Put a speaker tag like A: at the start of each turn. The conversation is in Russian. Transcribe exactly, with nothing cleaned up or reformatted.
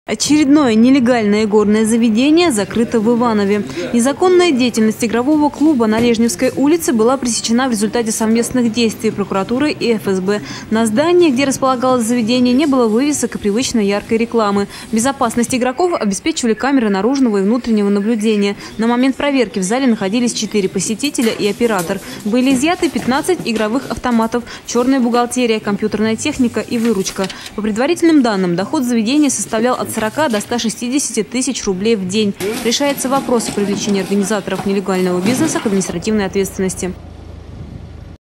A: Очередное нелегальное игорное заведение закрыто в Иванове. Незаконная деятельность игрового клуба на Лежневской улице была пресечена в результате совместных действий прокуратуры и эф эс бэ. На здании, где располагалось заведение, не было вывесок и привычной яркой рекламы. Безопасность игроков обеспечивали камеры наружного и внутреннего наблюдения. На момент проверки в зале находились четыре посетителя и оператор. Были изъяты пятнадцать игровых автоматов, черная бухгалтерия, компьютерная техника и выручка. По предварительным данным, доход заведения составлял от сорока до ста шестидесяти тысяч рублей в день. Решается вопрос о привлечении организаторов нелегального бизнеса к административной ответственности.